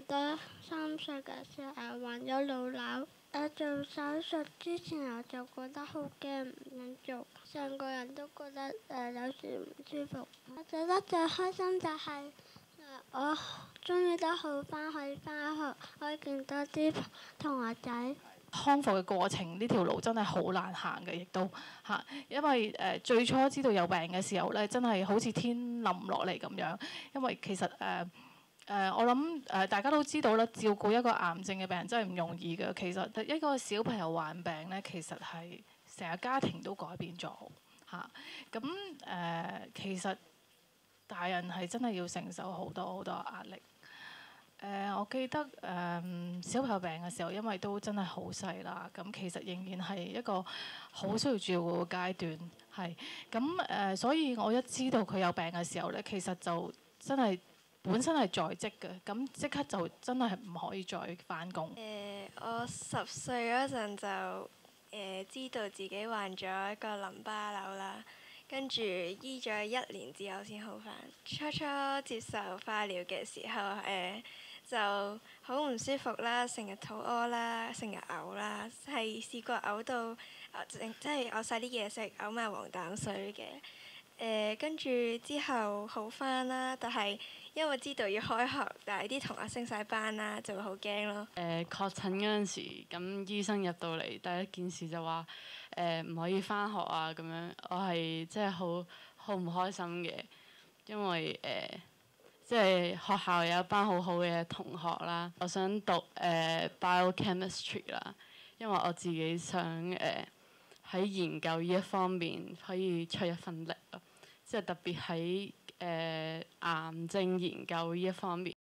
多3歲嘅時候患咗腦瘤。做手術之前我就覺得好驚，唔想做，成個人都覺得有時唔舒服。我覺得最開心就係我終於都好返，可以返學，可以見多啲同學仔。 康復嘅過程呢條路真係好難行嘅，亦都嚇，因為最初知道有病嘅時候咧，真係好似天冧落嚟咁樣。因為其實我諗大家都知道啦，照顧一個癌症嘅病人真係唔容易嘅。其實一個小朋友患病咧，其實係成個家庭都改變咗嚇。咁其實大人係真係要承受好多好多壓力。我記得小朋友病嘅時候，因為都真係好細啦，咁其實仍然係一個好需要照顧嘅階段，係咁所以我一知道佢有病嘅時候咧，其實就真係本身係在職嘅，咁即刻就真係唔可以再返工。 我10歲嗰陣就知道自己患咗一個淋巴瘤啦，跟住醫咗1年之後先好返。初初接受化療嘅時候就好唔舒服啦，成日肚屙啦，成日嘔啦，係試過嘔到即係嘔晒啲嘢食，嘔埋黃膽水嘅。跟住之後好返啦，但係因為知道要開學，但係啲同學升晒班啦，就會好驚咯。 確診嗰陣時，咁醫生入到嚟第一件事就話唔可以返學啊咁樣，我係真係好唔開心嘅，因為即係學校有一班好好嘅同學啦，我想讀biochemistry 啦，因為我自己想喺研究呢一方面可以出一份力咯，即係特別喺癌症研究呢一方面，